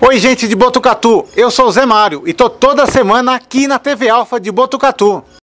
Oi, gente de Botucatu, eu sou o Zé Mário e tô toda semana aqui na TV Alfa de Botucatu.